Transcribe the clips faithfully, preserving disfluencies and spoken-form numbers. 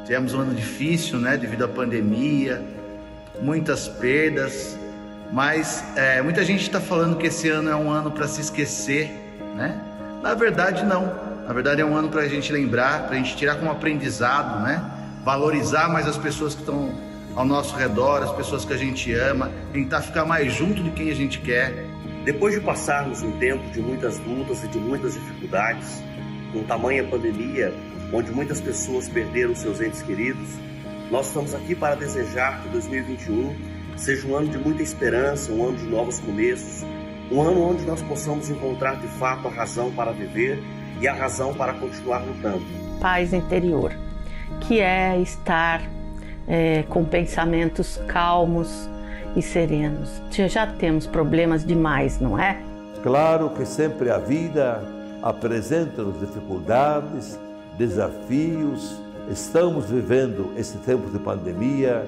Tivemos um ano difícil, né, devido à pandemia, muitas perdas, mas é, muita gente está falando que esse ano é um ano para se esquecer, né? Na verdade não, na verdade é um ano para a gente lembrar, para a gente tirar como aprendizado, né? Valorizar mais as pessoas que estão ao nosso redor, as pessoas que a gente ama, tentar ficar mais junto de quem a gente quer. Depois de passarmos um tempo de muitas lutas e de muitas dificuldades, com tamanha pandemia, onde muitas pessoas perderam seus entes queridos, nós estamos aqui para desejar que dois mil e vinte e um seja um ano de muita esperança, um ano de novos começos, um ano onde nós possamos encontrar de fato a razão para viver e a razão para continuar lutando. Paz interior, que é estar é, com pensamentos calmos e serenos. Já temos problemas demais, não é? Claro que sempre a vida apresenta-nos dificuldades, desafios. Estamos vivendo esse tempo de pandemia.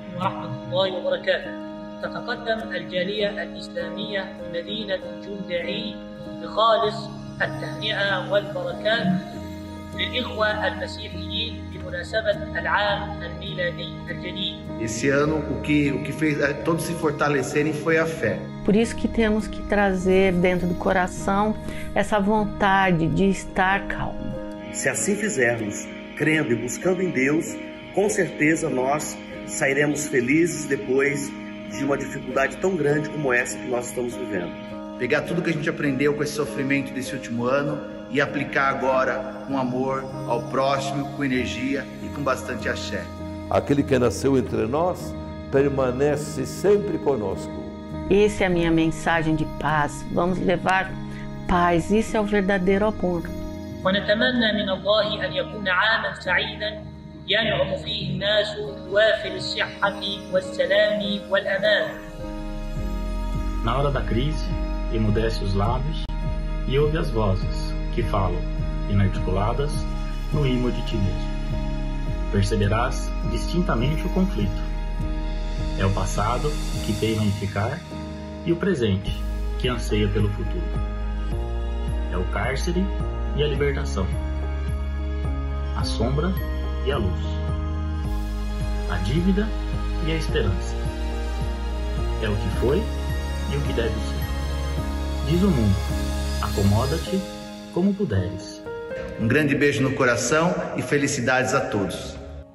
تتقدم الجالية الإسلامية بمدينة جندعي بخالص التهنئة والبركات للإخوة المسيحيين بمناسبة العام الميلادي الجديد. Esse ano o que o que fez todos se fortalecerem foi a fé. Por isso que temos que trazer dentro do coração essa vontade de estar calmo. Se assim fizermos, crendo e buscando em Deus, com certeza nós sairemos felizes depois de uma dificuldade tão grande como essa que nós estamos vivendo. Pegar tudo que a gente aprendeu com esse sofrimento desse último ano e aplicar agora com amor ao próximo, com energia e com bastante axé. Aquele que nasceu entre nós permanece sempre conosco. Essa é a minha mensagem de paz. Vamos levar paz. Isso é o verdadeiro amor. ونتمنى من الله أن يكون عاما سعيدا ينعم فيه الناس بوافر الصحة والسلام والأمان. Na hora da crise, emudece os lábios e ouve as vozes que falam, inarticuladas, no imo de ti mesmo. Perceberás distintamente o conflito. É o passado que teima em ficar e o presente que anseia pelo futuro. É o cárcere e a libertação, a sombra e a luz, a dívida e a esperança. É o que foi e o que deve ser. Diz o mundo, acomoda-te como puderes. Um grande beijo no coração e felicidades a todos.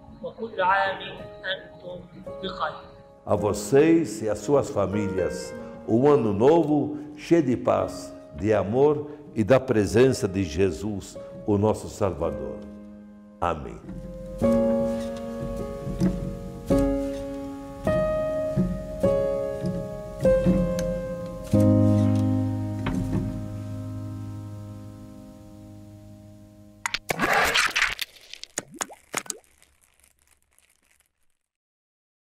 A vocês e as suas famílias, um ano novo cheio de paz, de amor e da presença de Jesus, o nosso Salvador. Amém.